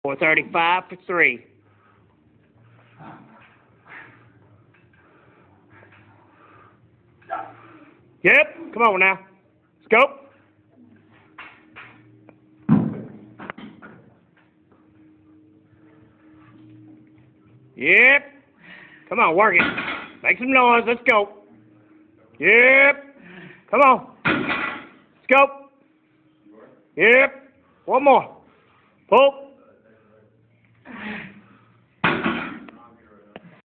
435 for 3. Yep, come on now. Let's go. Yep. Come on, work it. Make some noise. Let's go. Yep. Come on. Let's go. Yep. One more. Pull.